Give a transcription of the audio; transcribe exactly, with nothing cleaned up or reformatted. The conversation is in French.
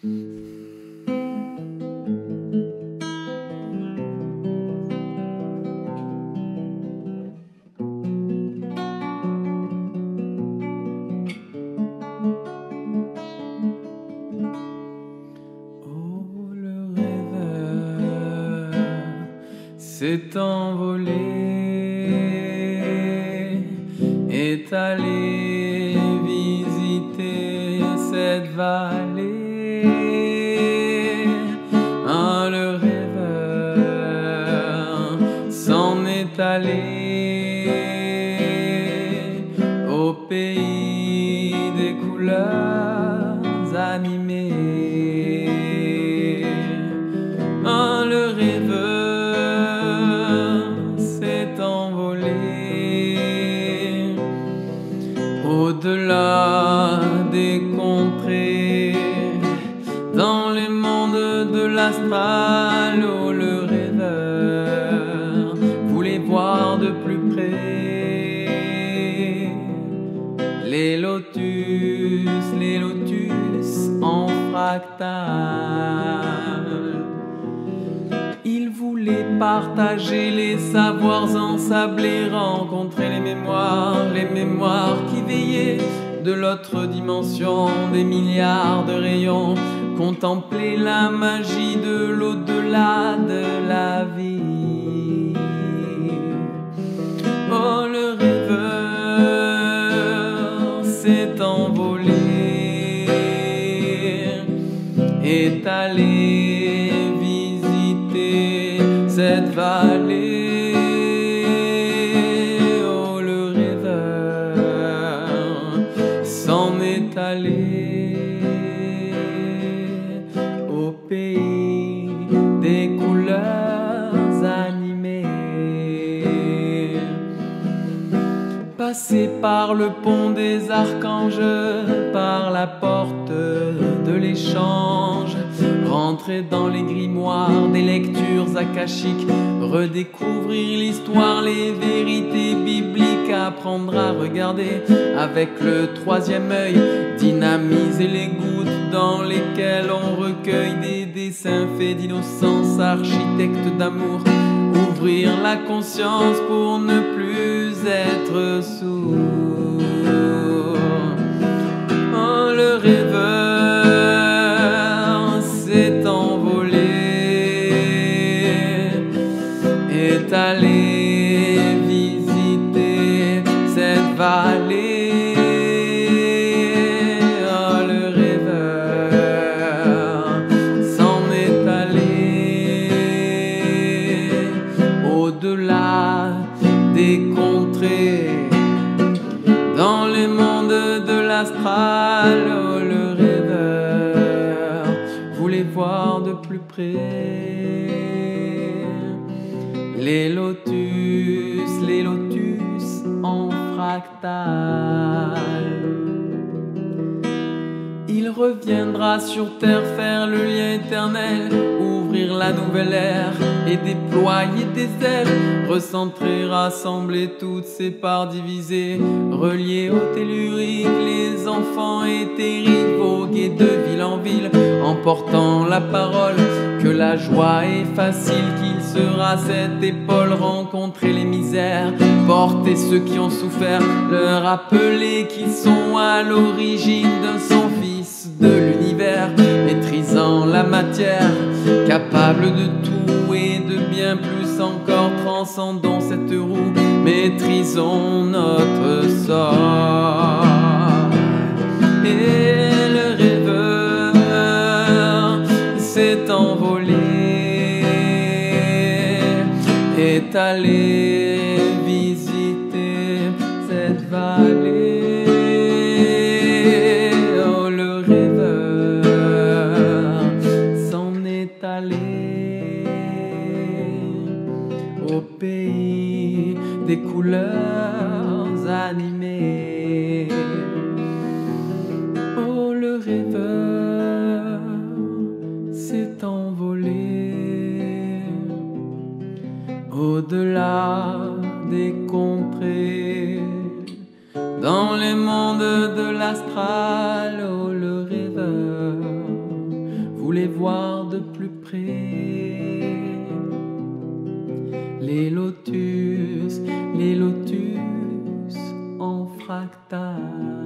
S'est envolé, est allé visiter cette vallée. Ah, le rêveur s'en est allé au pays des couleurs animées. Ah, le rêveur au-delà des contrées, dans les mondes de l'astral, où le rêveur voulait voir de plus près les lotus, les lotus en fractal. Il voulait partager les savoirs ensablés, rencontrer les mémoires, les mémoires qui veillaient de l'autre dimension, des milliards de rayons, contempler la magie de l'au-delà de la vie. Oh, le rêveur s'est envolé, est allé cette vallée. Oh, le rêveur s'en est allé au pays des couleurs animées. Passé par le pont des archanges, par la porte de l'échange, rentrer dans les grimoires des lectures akashiques, redécouvrir l'histoire, les vérités bibliques, apprendre à regarder avec le troisième œil, dynamiser les gouttes dans lesquelles on recueille des dessins faits d'innocence, architecte d'amour, ouvrir la conscience pour ne plus être sourd. Oh, le rêveur s'est envolé, est allé visiter cette vallée. Oh, le rêveur s'en est allé au-delà des contrées, dans les mondes de l'astral. Oh, le rêveur voulait voir de plus près les lotus, les lotus en fractal. Il reviendra sur terre faire le lien éternel, ouvrir la nouvelle ère et déployer des ailes, recentrer, rassembler toutes ces parts divisées, relier au tellurique les enfants éthériques, voguer de ville en ville en portant la parole, que la joie est facile, qu'il sera cette épaule, rencontrer les misères, porter ceux qui ont souffert, leur rappeler qu'ils sont à l'origine d'un son fils de l'univers, maîtrisant la matière, capable de tout et de bien plus encore, transcendons cette roue, maîtrisons notre sort. Et le rêveur s'est envolé, est allé visiter cette vallée. Oh, le rêveur s'en est allé au pays des couleurs animées. Oh, le rêveur s'est envolé au-delà des contrées, dans les mondes de l'astral. Oh, le rêveur de plus près. Les lotus, les lotus en fractal.